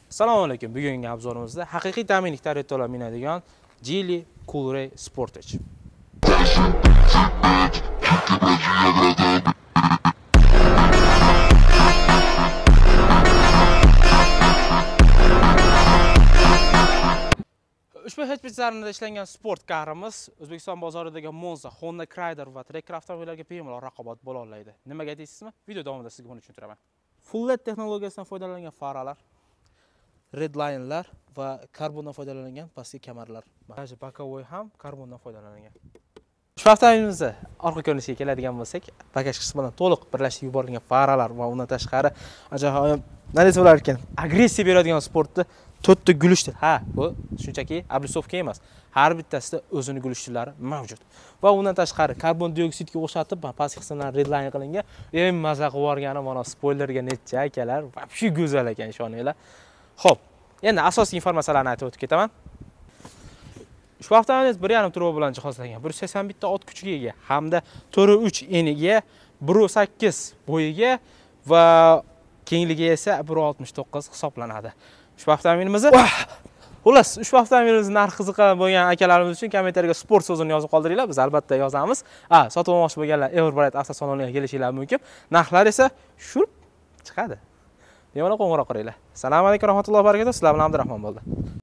Assalomu alaykum. Bugungi obzorimizda haqiqiy ta'minlik tarifto'la minadigan Geely Coolray Sportage. Ushbu hatchbacklarida ishlangan sport karimiz O'zbekiston bozoridagi Monza, Honda Cryder va Tracker avtomobillarga bemalol raqobat bo'la oladi. Nimaga deysizmi? Video davomida sizga buni tushuntiraman. Full LED texnologiyasidan foydalangan faralar, redline'lar va karbondan foydalangan pastki kamarlar. Mana bokovoy ham karbondan foydalangan. Shu avtomobilimizda orqa ko'rinishiga keladigan bo'lsak, bagaj qismidan to'liq birlashib yuborilgan faralar va undan tashqari ajoyib nima bo'lar ekan, agressiya beradigan sportni to'rtta gulishdir. Ha, bu shunchaki obrisovka emas. Har bittasida o'zini gulishlari mavjud. Va undan tashqari karbon dioksidga o'xshatib pastki qismdan redline qilingan, eng maza qilib yorgani mana spoilerga necha akalar, vobshe go'zal ekan ishoninglar. Xo'p, endi asosiy informatsiyalarni aytib o'tib ketaman. Ushbu avtomobil 1.5 turbo bilan jihozlangan, 181 ta ot kuchiga ega hamda 4.3 eniga, 1.8 bo'yiga va kengligi esa 1.69 hisoblanadi. Ushbu avtomobilimizni xullas, ushbu avtomobilimizni narxi qiziqgan bo'lgan akalarimiz uchun kommentariyga sport so'zini yozib qoldiringlar, biz albatta yozamiz. Sotib olmoqchi bo'lganlar Everbright avtosaloniga kelishingiz mumkin. Narxlar esa shurp chiqadi. Bemalol qo'ng'iroq qilinglar. Assalomu alaykum va rahmatullohi va barakatuh. Sizlar bilan Abdurahmon bo'ldi.